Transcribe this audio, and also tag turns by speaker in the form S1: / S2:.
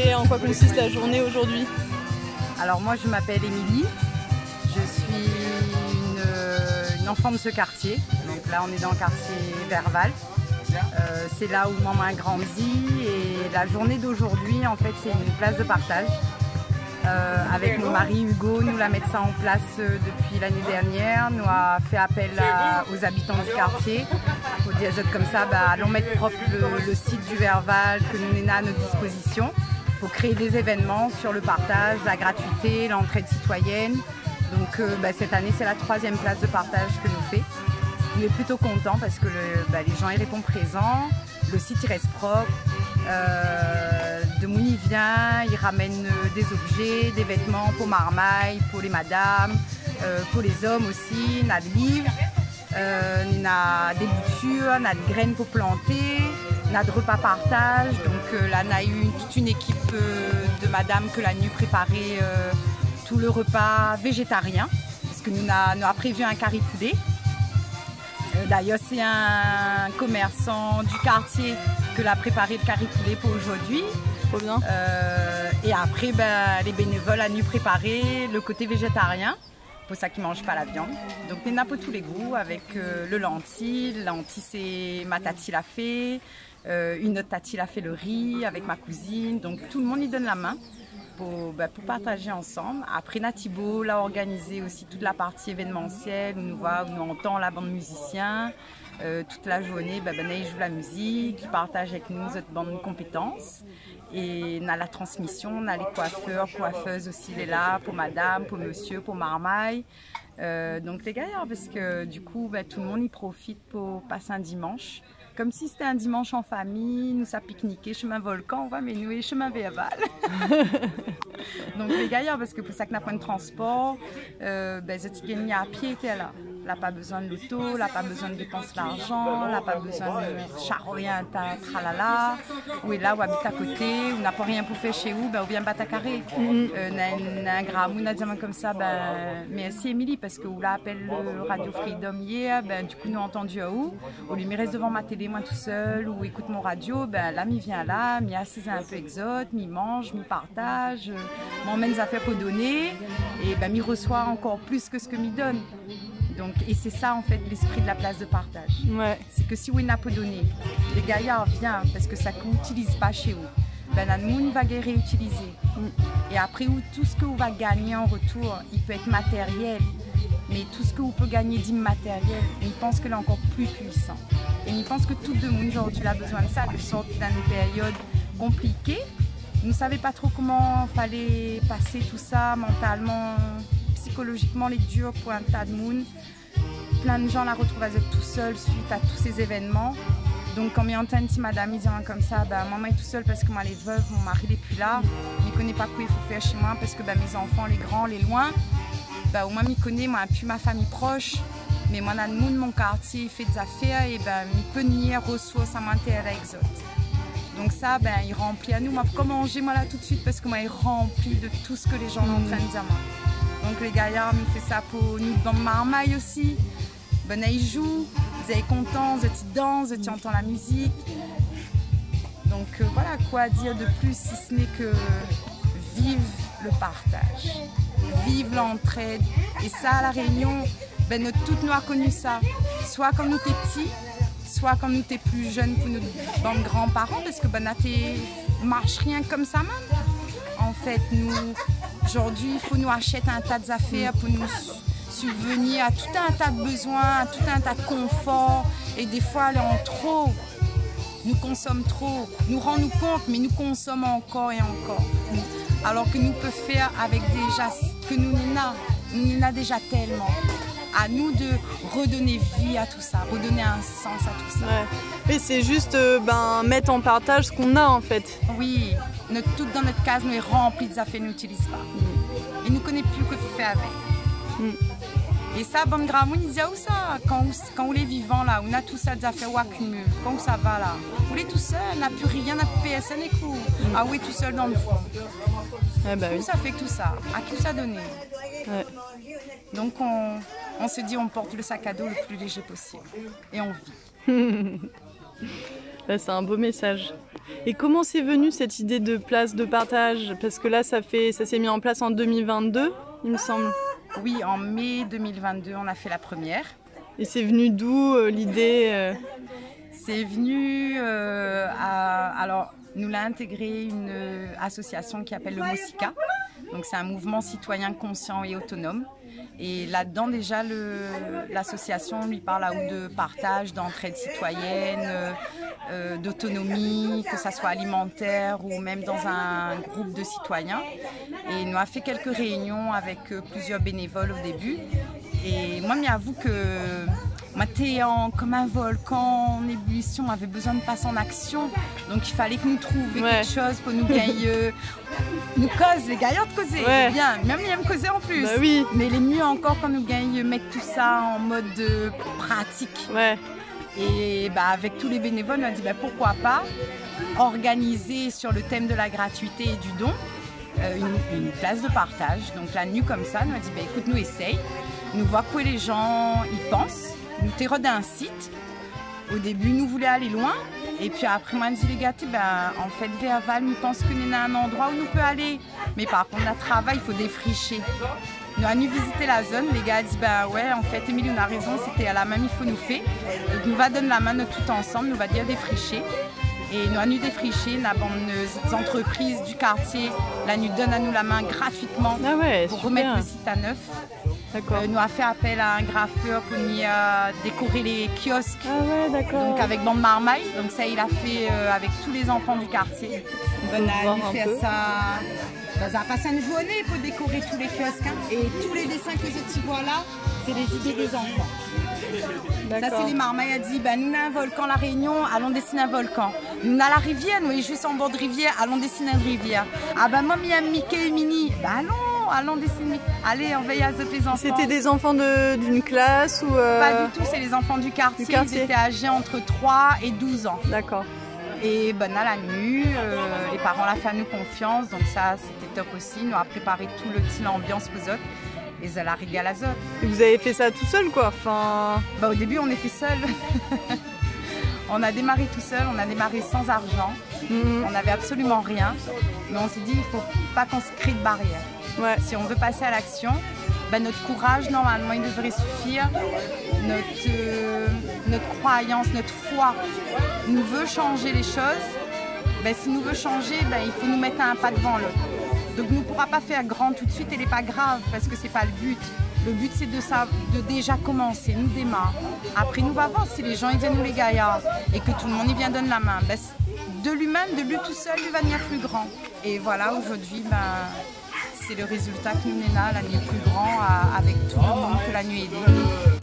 S1: expliquer en quoi consiste la journée aujourd'hui?
S2: Alors moi je m'appelle Émilie, je suis une enfant de ce quartier. Donc là on est dans le quartier Verval. C'est là où maman a grandi et la journée d'aujourd'hui en fait c'est une place de partage. Avec mon mari Hugo, nous la mettre ça en place depuis l'année dernière. Nous a fait appel aux habitants du quartier pour dire comme ça, allons mettre propre le site du Verval que nous avons à notre disposition pour créer des événements sur le partage, la gratuité, l'entraide citoyenne. Donc cette année c'est la 3e place de partage que nous fait. On est plutôt contents parce que les gens y répondent présents, le site il reste propre. De Moon il vient, il ramène des objets, des vêtements pour Marmaille, pour les madames, pour les hommes aussi, on a des livres, on a des boutures, on a des graines pour planter, on a de repas partage. Donc là on a eu toute une équipe de madame que la nuit préparait tout le repas végétarien, parce que nous avons prévu un curry poulet. D'ailleurs, c'est un commerçant du quartier que l'a préparé le curry poulet pour aujourd'hui.
S1: Trop bien.
S2: Et après, les bénévoles ont préparé le côté végétarien, pour ça qu'ils ne mangent pas la viande. Donc, il y en a pour tous les goûts, avec le lentilles. Le lentilles, c'est ma tati l'a fait. Une autre tati l'a fait le riz avec ma cousine. Donc, tout le monde y donne la main pour partager ensemble. Après, Natibo l'a organisé aussi toute la partie événementielle où nous entend la bande musicien. Toute la journée, ils jouent la musique, ils partagent avec nous notre bande de compétences. Et on a la transmission, on a les coiffeurs, coiffeuses aussi, il est là pour madame, pour monsieur, pour Marmaille. Donc les gaillards, parce que du coup, tout le monde y profite pour passer un dimanche. Comme si c'était un dimanche en famille, nous ça pique-niquer, chemin Volcan, on va mais nous chemin Verval. Donc les gaillards, parce que pour ça qu'on n'a pas de transport, ils gagnent à pied qu'elle là. Elle n'a pas besoin de l'auto, elle n'a pas besoin de dépenser l'argent, elle n'a pas besoin de charroyer un tralala, ou est là, ou habite à côté, ou n'a pas rien pour faire chez vous, ou bien battre à carré. On a un gramme, on a des comme ça, merci Émilie, parce que vous l'appelle le Radio Freedom hier, du coup nous avons entendu à où, au lieu reste devant ma télé, moi tout seul, ou écoute mon radio, là, m'y vient là, m'y assise un peu exote, m'y mange, m'y partage, m'emmène des affaires pour donner, et m'y reçoit encore plus que ce que m'y donne. Donc, et c'est ça en fait l'esprit de la place de partage.
S1: Ouais.
S2: C'est que si vous n'avez pas donné, les gaillards viennent parce que ça ne n'utilise pas chez vous. La moune va réutiliser. Et après, tout ce que vous va gagner en retour, il peut être matériel. Mais tout ce que vous pouvez gagner d'immatériel, il pense que c'est encore plus puissant. Et il pense que tout le monde aujourd'hui a besoin de ça, de sortir d'une période compliquée. Nous ne savions pas trop comment il fallait passer tout ça mentalement, psychologiquement, les durs pour un tas de monde. Plein de gens la retrouvent à être tout seul suite à tous ces événements. Donc quand on entend une petite madame disant comme ça, maman est tout seule parce que moi les veuves, mon mari n'est plus là, je ne connais pas quoi il faut faire chez moi parce que mes enfants, les grands, les loin, au moins je connais, moi plus ma famille proche, mais moi dans le monde, mon quartier, il fait des affaires et je peux nier ressources à m'intérêt exote. Donc ça, il remplit à nous, moi comment manger moi là tout de suite parce que moi il remplit de tout ce que les gens sont en train de dire moi. Donc les gaillards nous fait ça pour nous dans Marmaille aussi. Ils jouent, ils sont contents, ils dansent, ils entendent la musique. Donc voilà, quoi dire de plus si ce n'est que vive le partage, vive l'entraide. Et ça à La Réunion, toutes nous avons connu ça, soit quand nous étions petits, soit quand nous étions plus jeunes pour nos grands-parents, parce que nous marche rien comme ça même. En fait, aujourd'hui, il faut nous acheter un tas d'affaires pour nous subvenir à tout un tas de besoins, à tout un tas de confort. Et des fois, en trop, nous consommons trop. Nous rendons compte, mais nous consommons encore et encore. Alors que nous pouvons faire avec déjà ce que nous n'avons déjà tellement. À nous de redonner vie à tout ça, redonner un sens à tout ça.
S1: Ouais. Et c'est juste mettre en partage ce qu'on a en fait.
S2: Oui, tout dans notre case nous est rempli de affaires que nous n'utilisons pas. Et nous ne connaissons plus ce qu'il faut faire avec. Et ça, bon Gramon, il dit où ça quand on est vivant là, on a tout ça des affaires où accumule. Quand ça va là, on est tout seul, on n'a plus rien, on n'a plus PSN et coup. Ah oui, tout seul dans le fond. Tout ça fait que tout ça. À qui ça donner? Donc on se dit on porte le sac à dos le plus léger possible et on vit.
S1: Bah, c'est un beau message. Et comment c'est venu cette idée de place de partage? Parce que là, ça s'est mis en place en 2022, il me semble.
S2: Oui, en mai 2022, on a fait la première.
S1: Et c'est venu d'où l'idée
S2: C'est venu alors nous l'a intégré une association qui s'appelle le MOSICA. Donc c'est un mouvement citoyen conscient et autonome. Et là-dedans déjà l'association lui parle de partage, d'entraide citoyenne, d'autonomie, que ça soit alimentaire ou même dans un groupe de citoyens. Et nous a fait quelques réunions avec plusieurs bénévoles au début. Et moi, m'avoue que moi, t'es comme un volcan en ébullition, on avait besoin de passer en action. Donc il fallait que nous trouvions quelque chose pour nous gagner. Nous cause, les gaillards de causer, bien, même ils aiment causer en plus.
S1: Bah oui.
S2: Mais les mieux encore quand nous gagnons mettre tout ça en mode pratique.
S1: Ouais.
S2: Et avec tous les bénévoles, on a dit pourquoi pas organiser sur le thème de la gratuité et du don une place de partage. Donc la nuit comme ça, nous a dit écoute, nous essaye, nous voit quoi les gens y pensent, nous t'érode un site. Au début, nous voulions aller loin. Et puis après, moi, je dis les gars, en fait, Véaval, nous pensons qu'il y a un endroit où nous peut aller. Mais par contre, le travail, il faut défricher. Nous avons visité la zone. Les gars disent, ouais, en fait, Émilie, on a raison, c'était à la main, il faut nous faire. Donc, nous va donner la main de tout ensemble, nous va dire défricher. Et nous avons défriché, nous avons des entreprises du quartier, là, nous donnent à nous la main gratuitement pour remettre le site à neuf. Nous a fait appel à un graffeur pour nous décorer les kiosques. Donc avec bande marmaille. Donc ça il a fait avec tous les enfants du quartier. On a fait ça. Ça a passé une journée pour décorer tous les kiosques. Et tous les dessins que tu vois là, c'est les idées des enfants. Ça c'est les marmailles. A dit nous avons un volcan la Réunion, allons dessiner un volcan. Nous avons la rivière, nous sommes juste en bord de rivière, allons dessiner une rivière. Ah moi Mickey et Minnie, allons dessiner. Allez, on veille à les enfants.
S1: C'était des enfants d'une classe ou
S2: Pas du tout, c'est les enfants du quartier. Ils étaient âgés entre 3 et 12 ans.
S1: D'accord.
S2: Et à la nuit, les parents l'ont fait à nous confiance, donc ça c'était top aussi. Nous a préparé tout le petit ambiance pour eux. Et ça la régale à zot.
S1: Et vous avez fait ça tout seul quoi?
S2: Au début on était seuls. On a démarré tout seul, on a démarré sans argent. On n'avait absolument rien. Mais on s'est dit il ne faut pas qu'on se crée de barrière. Si on veut passer à l'action, notre courage normalement il devrait suffire. Notre croyance, notre foi nous veut changer les choses. Si nous veut changer, il faut nous mettre un pas devant l'autre. Donc nous ne pourra pas faire grand tout de suite et n'est pas grave parce que ce n'est pas le but. Le but c'est de déjà commencer, nous démarrer. Après nous va voir si les gens ils viennent nous les gaillards et que tout le monde y vient donne la main. De lui-même, de lui tout seul, il va devenir plus grand. Et voilà, aujourd'hui, c'est le résultat que nous avons là, la nuit plus grand avec tout le monde que la nuit aidée.